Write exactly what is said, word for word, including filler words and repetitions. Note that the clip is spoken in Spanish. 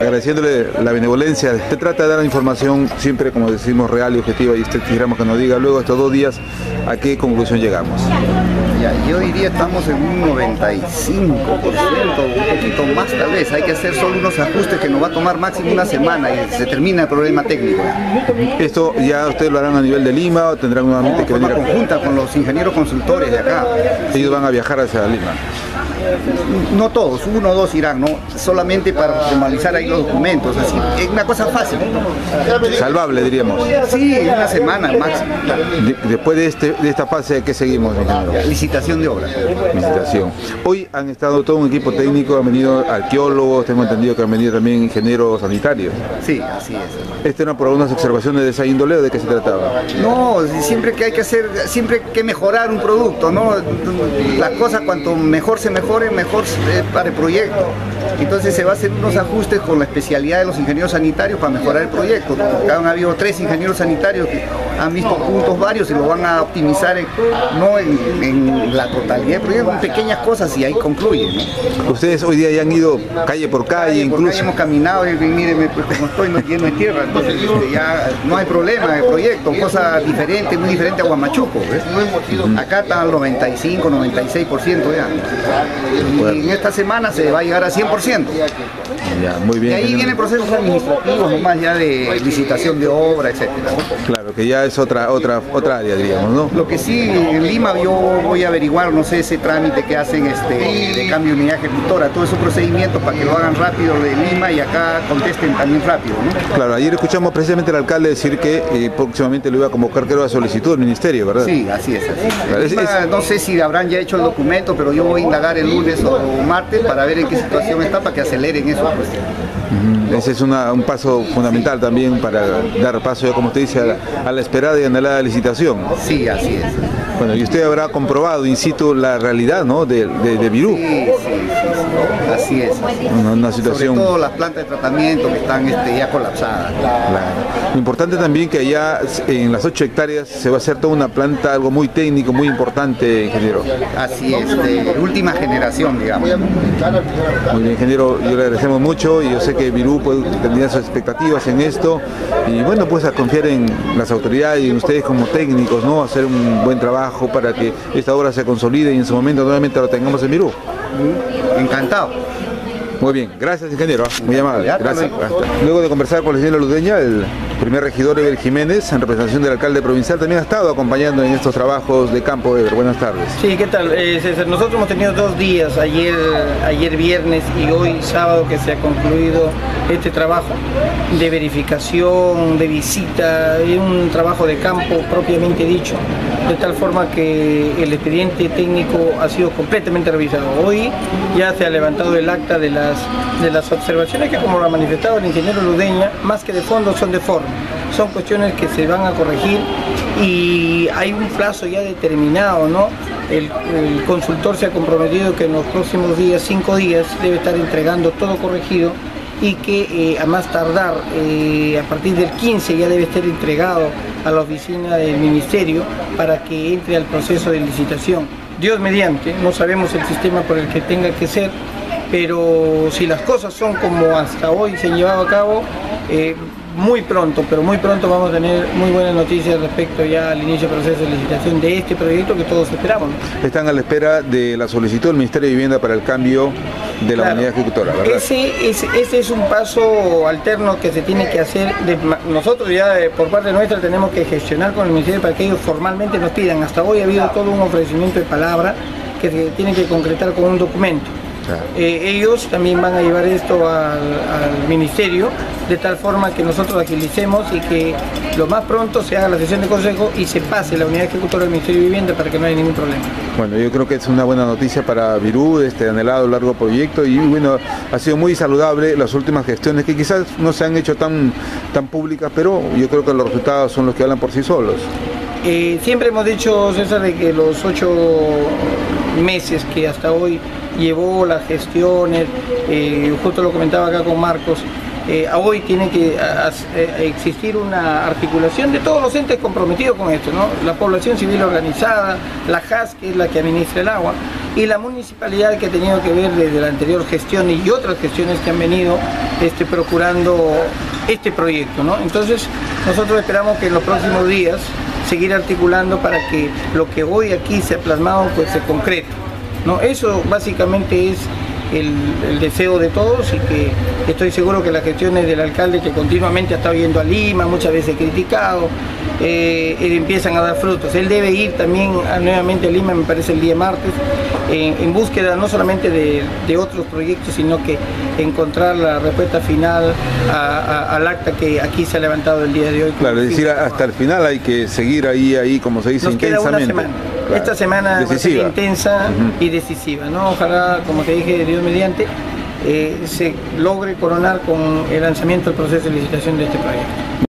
Agradeciéndole la benevolencia, se trata de dar la información siempre, como decimos, real y objetiva, y usted quisiéramos que nos diga luego estos dos días a qué conclusión llegamos. Ya, yo diría estamos en un noventa y cinco por ciento, un poquito más tal vez. Hay que hacer solo unos ajustes que nos va a tomar máximo una semana y se termina el problema técnico. ¿Esto ya ustedes lo harán a nivel de Lima o tendrán nuevamente no, que venir? De forma conjunta con los ingenieros consultores de acá. Ellos van a viajar hacia Lima. No todos, uno o dos irán, ¿no? Solamente para formalizar ahí los documentos, así. Es una cosa fácil, ¿no? Salvable, diríamos. Sí, una semana máximo. De, después de, este, de esta fase, ¿qué seguimos, ingeniero? Licitación de obra. Licitación. Hoy han estado todo un equipo técnico, han venido arqueólogos, tengo entendido que han venido también ingenieros sanitarios. Sí, así es. ¿Este era por algunas observaciones de esa índole o de qué se trataba? No, siempre que hay que hacer, siempre que mejorar un producto, ¿no? Las cosas cuanto mejor se mejore, mejor para el proyecto. Entonces se va a hacer unos ajustes con la especialidad de los ingenieros sanitarios para mejorar el proyecto. Han habido tres ingenieros sanitarios que han visto puntos varios y lo van a optimizar en, no en, en la totalidad del proyecto, en pequeñas cosas y ahí concluye, ¿no? Ustedes hoy día ya han ido calle por calle, calle incluso. Por calle hemos caminado y miren, pues como estoy no lleno de tierra, entonces ya no hay problema el proyecto, cosa diferente, muy diferente a Huamachuco, ¿ves? Acá está al noventa y cinco, noventa y seis por ciento ya. Y en esta semana se va a llegar a cien por ciento. Ya, muy bien. Y ahí vienen procesos administrativos nomás ya de licitación de obra, etcétera. Claro, que ya es otra otra otra área, diríamos, ¿no? Lo que sí, en Lima yo voy a averiguar, no sé, ese trámite que hacen este de cambio de unidad ejecutora, todos esos procedimientos para que lo hagan rápido de Lima y acá contesten también rápido, ¿no? Claro, ayer escuchamos precisamente al alcalde decir que eh, próximamente lo iba a convocar, creo, a solicitud del ministerio, ¿verdad? Sí, así es. Así es. Claro, Lima, es, es... No sé si habrán ya hecho el documento, pero yo voy a indagar el lunes o martes para ver en qué situación está, para que aceleren eso. Pues. Uh-huh. Ese es una, un paso fundamental también para dar paso, ya como usted dice, a la, a la esperada y anhelada licitación. Sí, así es. Bueno, y usted habrá comprobado in situ la realidad, ¿no?, de, de, de Virú. Sí, sí, sí, sí. Así es. Una, una situación... Sobre todo las plantas de tratamiento que están este, ya colapsadas. Claro. Lo importante también que allá en las ocho hectáreas se va a hacer toda una planta, algo muy técnico, muy importante, ingeniero. Así es, de última generación, digamos. Muy bien, ingeniero, yo le agradecemos mucho y yo sé que Virú pues, tendría sus expectativas en esto y bueno, pues a confiar en las autoridades y en ustedes como técnicos, ¿no?, hacer un buen trabajo para que esta obra se consolide y en su momento nuevamente lo tengamos en Virú. Encantado. Muy bien, gracias, ingeniero, muy amable. Gracias. Luego de conversar con el ingeniero Ludeña, el primer regidor Eber Jiménez, en representación del alcalde provincial, también ha estado acompañando en estos trabajos de campo. Eber, buenas tardes. Sí, ¿qué tal? Eh, César, nosotros hemos tenido dos días, ayer, ayer viernes y hoy sábado, que se ha concluido este trabajo de verificación, de visita, de un trabajo de campo propiamente dicho, de tal forma que el expediente técnico ha sido completamente revisado. Hoy ya se ha levantado el acta de las, de las observaciones que, como lo ha manifestado el ingeniero Ludeña, más que de fondo son de forma. Son cuestiones que se van a corregir y hay un plazo ya determinado, ¿no? El, el consultor se ha comprometido que en los próximos días, cinco días, debe estar entregando todo corregido y que eh, a más tardar, eh, a partir del quince ya debe estar entregado a la oficina del ministerio para que entre al proceso de licitación. Dios mediante, no sabemos el sistema por el que tenga que ser, pero si las cosas son como hasta hoy se han llevado a cabo, eh, muy pronto, pero muy pronto vamos a tener muy buenas noticias respecto ya al inicio del proceso de licitación de este proyecto que todos esperamos, ¿no? Están a la espera de la solicitud del Ministerio de Vivienda para el cambio de la claro. unidad ejecutora, ¿verdad? Ese, ese, ese es un paso alterno que se tiene que hacer. De, nosotros ya eh, por parte nuestra tenemos que gestionar con el Ministerio para que ellos formalmente nos pidan. Hasta hoy ha habido todo un ofrecimiento de palabra que se tiene que concretar con un documento. Claro. Eh, ellos también van a llevar esto al, al ministerio de tal forma que nosotros agilicemos y que lo más pronto se haga la sesión de consejo y se pase la unidad ejecutora del Ministerio de Vivienda para que no haya ningún problema. Bueno, yo creo que es una buena noticia para Virú, este anhelado largo proyecto, y bueno, ha sido muy saludable las últimas gestiones que quizás no se han hecho tan, tan públicas, pero yo creo que los resultados son los que hablan por sí solos. Eh, siempre hemos dicho, César, de que los ocho meses que hasta hoy llevó las gestiones, eh, justo lo comentaba acá con Marcos, Eh, hoy tiene que a, a, existir una articulación de todos los entes comprometidos con esto, ¿no? La población civil organizada, la J A S, que es la que administra el agua, y la municipalidad, que ha tenido que ver desde la anterior gestión y otras gestiones que han venido este, procurando este proyecto, ¿no? Entonces nosotros esperamos que en los próximos días seguir articulando para que lo que hoy aquí se ha plasmado pues se concrete, ¿no? Eso básicamente es El, el deseo de todos, y que estoy seguro que las gestiones del alcalde, que continuamente ha estado yendo a Lima, muchas veces criticado, eh, empiezan a dar frutos. Él debe ir también a, nuevamente a Lima, me parece el día martes, en, en búsqueda no solamente de, de otros proyectos, sino que encontrar la respuesta final a, a, al acta que aquí se ha levantado el día de hoy. Claro, es decir, hasta el final hay que seguir ahí, ahí como se dice, nos intensamente. Queda una semana. Claro. Esta semana decisiva. Va a ser intensa uh-huh. y decisiva, ¿no? Ojalá, como te dije, Dios mediante, eh, se logre coronar con el lanzamiento del proceso de licitación de este proyecto.